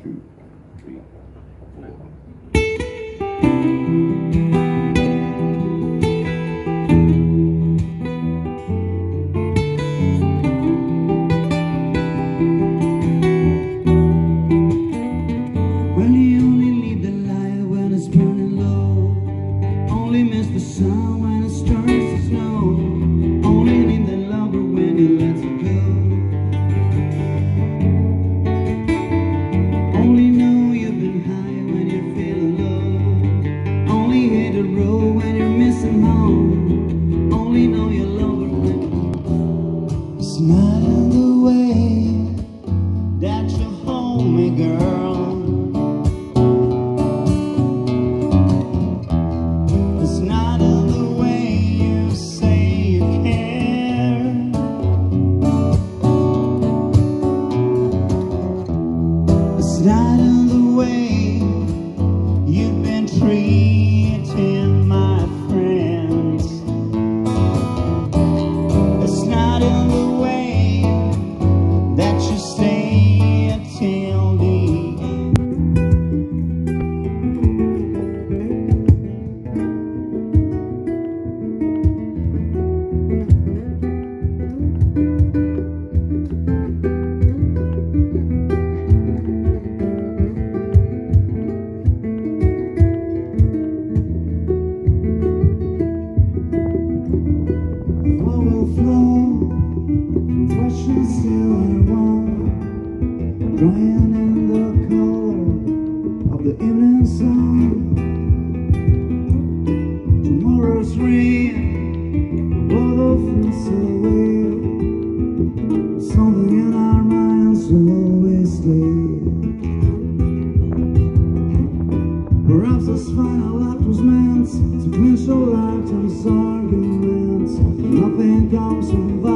2, 3, 4. Well, you only need the light when it's burning low. Only miss the sun when it starts to snow. Only need the lover when you let it go. Only know you've been high when you're feeling low. Only hit the road when you're missing home. Only know your lover when it's not in the way that you hold me, girl. It's not in the way you say you care. It's not in the way you've been treating my friends. It's not in the way that you stay until the end. Drying in the color of the evening sun. Tomorrow's rain, weather feels so weird. Something in our minds will always stay. Perhaps this final act was meant to clinch a lifetime's arguments. Nothing comes from